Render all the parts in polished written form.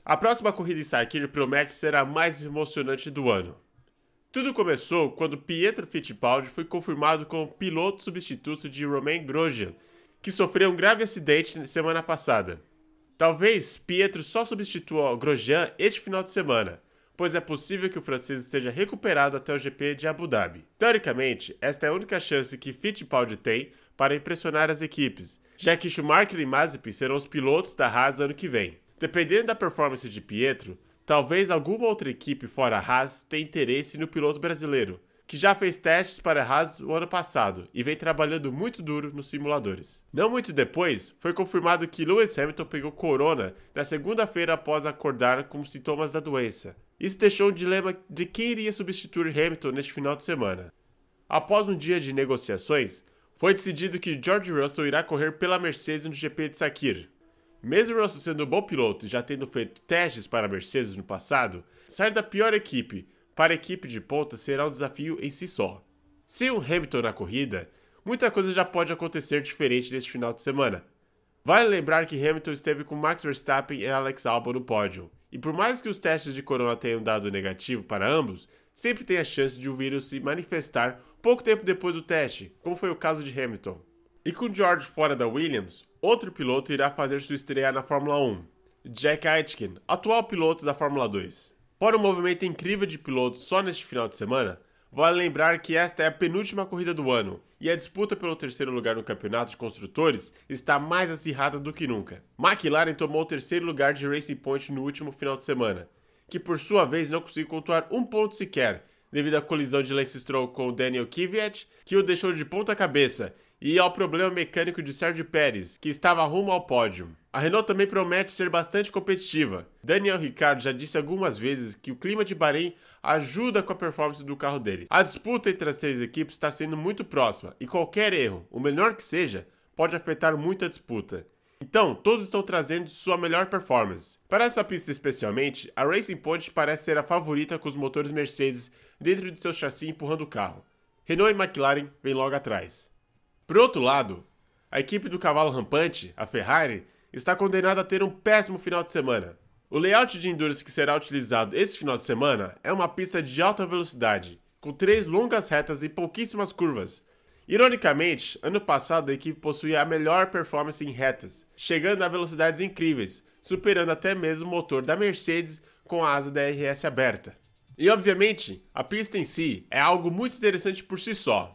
A próxima corrida em Sakir promete ser a mais emocionante do ano. Tudo começou quando Pietro Fittipaldi foi confirmado como piloto substituto de Romain Grosjean, que sofreu um grave acidente na semana passada. Talvez Pietro só substitua Grosjean este final de semana, pois é possível que o francês esteja recuperado até o GP de Abu Dhabi. Teoricamente, esta é a única chance que Fittipaldi tem para impressionar as equipes, já que Schumacher e Mazepin serão os pilotos da Haas ano que vem. Dependendo da performance de Pietro, talvez alguma outra equipe fora a Haas tenha interesse no piloto brasileiro, que já fez testes para a Haas no ano passado e vem trabalhando muito duro nos simuladores. Não muito depois, foi confirmado que Lewis Hamilton pegou corona na segunda-feira após acordar com sintomas da doença. Isso deixou um dilema de quem iria substituir Hamilton neste final de semana. Após um dia de negociações, foi decidido que George Russell irá correr pela Mercedes no GP de Sakir. Mesmo Russell sendo um bom piloto e já tendo feito testes para a Mercedes no passado, sair da pior equipe para a equipe de ponta será um desafio em si só. Sem um Hamilton na corrida, muita coisa já pode acontecer diferente neste final de semana. Vale lembrar que Hamilton esteve com Max Verstappen e Alex Albon no pódio, e por mais que os testes de corona tenham dado negativo para ambos, sempre tem a chance de o vírus se manifestar pouco tempo depois do teste, como foi o caso de Hamilton. E com George fora da Williams, outro piloto irá fazer sua estreia na Fórmula 1, Jack Aitken, atual piloto da Fórmula 2. Fora um movimento incrível de pilotos só neste final de semana, vale lembrar que esta é a penúltima corrida do ano, e a disputa pelo terceiro lugar no campeonato de construtores está mais acirrada do que nunca. McLaren tomou o terceiro lugar de Racing Point no último final de semana, que por sua vez não conseguiu pontuar um ponto sequer, devido à colisão de Lance Stroll com Daniel Kvyat, que o deixou de ponta cabeça, e ao problema mecânico de Sérgio Pérez, que estava rumo ao pódio. A Renault também promete ser bastante competitiva. Daniel Ricciardo já disse algumas vezes que o clima de Bahrein ajuda com a performance do carro deles. A disputa entre as três equipes está sendo muito próxima, e qualquer erro, o menor que seja, pode afetar muito a disputa. Então, todos estão trazendo sua melhor performance. Para essa pista especialmente, a Racing Point parece ser a favorita com os motores Mercedes dentro de seu chassi empurrando o carro. Renault e McLaren vêm logo atrás. Por outro lado, a equipe do cavalo rampante, a Ferrari, está condenada a ter um péssimo final de semana. O layout de endurance que será utilizado esse final de semana é uma pista de alta velocidade, com 3 longas retas e pouquíssimas curvas. Ironicamente, ano passado a equipe possuía a melhor performance em retas, chegando a velocidades incríveis, superando até mesmo o motor da Mercedes com a asa DRS aberta. E obviamente, a pista em si é algo muito interessante por si só.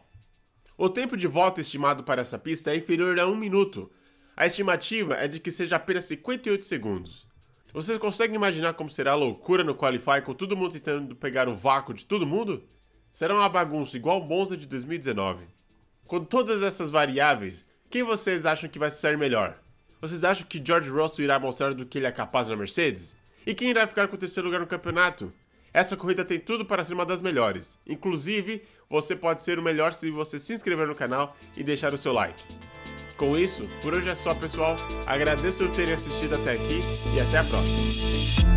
O tempo de volta estimado para essa pista é inferior a 1 minuto. A estimativa é de que seja apenas 58 segundos. Vocês conseguem imaginar como será a loucura no Qualify com todo mundo tentando pegar o vácuo de todo mundo? Será uma bagunça igual o Monza de 2019. Com todas essas variáveis, quem vocês acham que vai se sair melhor? Vocês acham que George Russell irá mostrar do que ele é capaz na Mercedes? E quem irá ficar com o terceiro lugar no campeonato? Essa corrida tem tudo para ser uma das melhores. Inclusive, você pode ser o melhor se você se inscrever no canal e deixar o seu like. Com isso, por hoje é só, pessoal. Agradeço por terem assistido até aqui e até a próxima.